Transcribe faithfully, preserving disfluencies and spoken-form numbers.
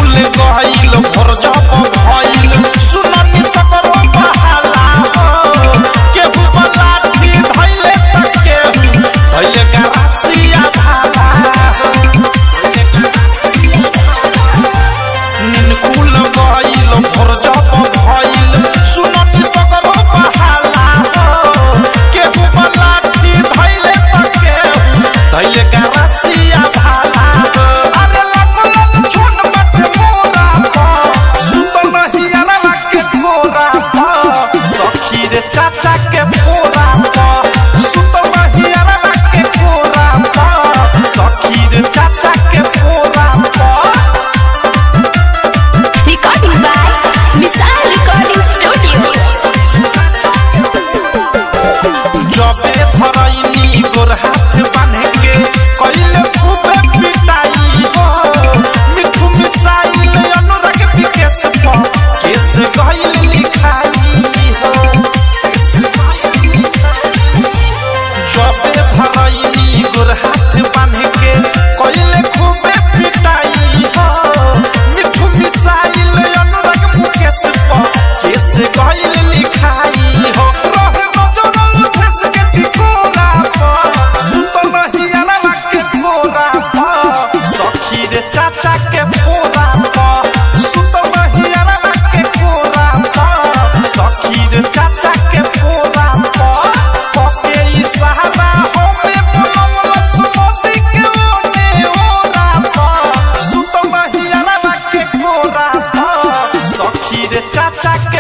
खुल गइल भोर जब भइल सुननी सबर बहाला हो केहू बलाठी धइले त केहू धइले गरासिया भाला नींद खुल गइल भोर जब भइल सुननी सबर बहाला हो केहू बलाठी धइले त केहू धइले गरासिया भाला अरे लगल छोड़ मत मोरा सुतल हियारा के मोरा सखी रे चाचा के मोरा सुतल हियारा के मोरा सखी रे चाचा के मोरा Recording by Missile Recording Studio. जबे धरैनी गोर हाथ बांध के कइले खूबे पिटाई हो मिठू मिसाइल अनुराग विकेश पर केस गइल लिखाई हो जबे धरैनी गोर हाथ बांध के कइले खूबे पिटाई हो मिठू मिसाइल अनुराग विकेश पर केस गइल लिखाई हो रहे नजर फंस के टिकोरा पर सुतल हियारा के मोरा पर सखी रे चाचा के मोरा पर सुतल हियारा के मोरा पर सखी रे चाचा के मोरा पर पके इशारा होमे बोलम सुमति के ओने ओरा पर सुतल हियारा के मोरा पर सखी रे चाचा के